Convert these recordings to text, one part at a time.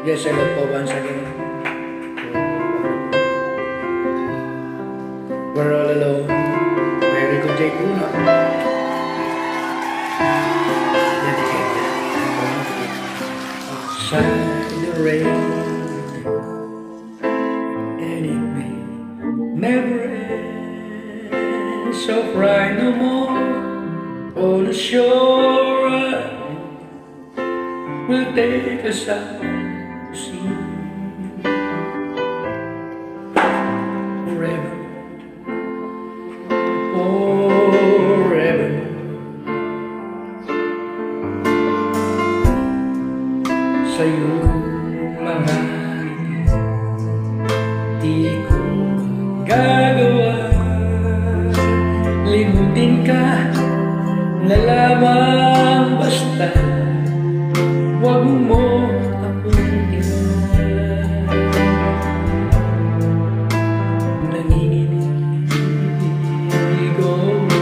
Yes, hello po once again. We're all alone. Very good day po na. Dedicated. Outside the rain, and it may never end. So cry no more on the shore. We'll take us out to sea forever, forever. Sa iyong mga di ko gagawa, limutin ka na lamang basta. Huwag mo akong iwan, nanginginig ako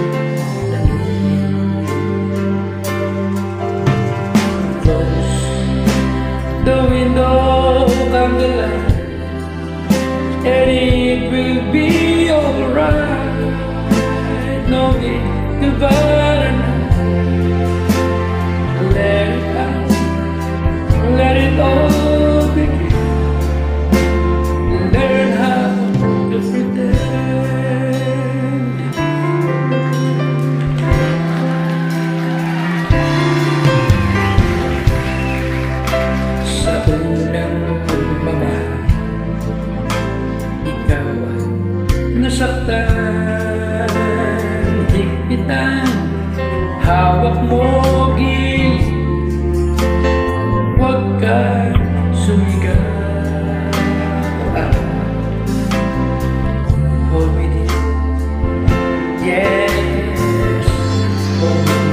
close the window, come the light, and it will be alright. No need to bother now. Let it all begin. Learn how to pretend. Sa unang pagmamahal, ikaw ay nasaktan, higpitan, hawak mo gilid. Huwag ka sumigaw. Hold me dear. Yes, hold me.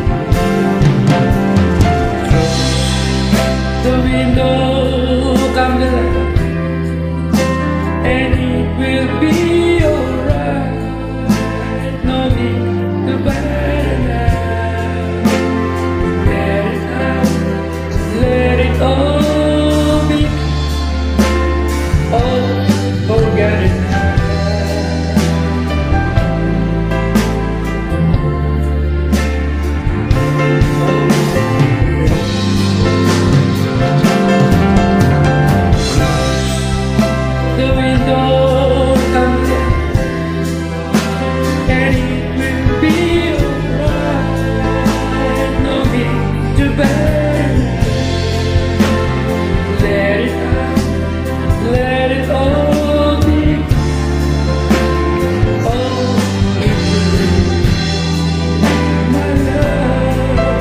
Through the window come the light, and it will be alright. No need to battle now. Let it out. Let it all be, oh, forget it now. The window comes in, and it will be alright. No need to beg. Let it all be, oh, my love.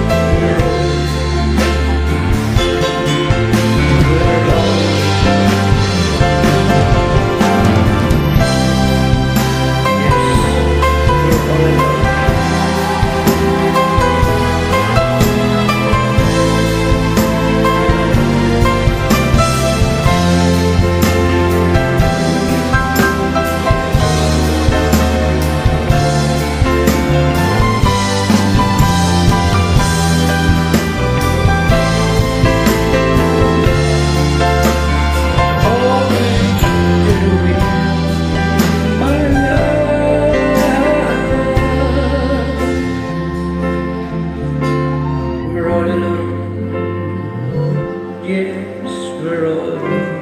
Yes, we're all alone.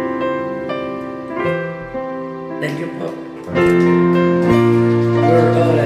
Thank you, Pop. We're all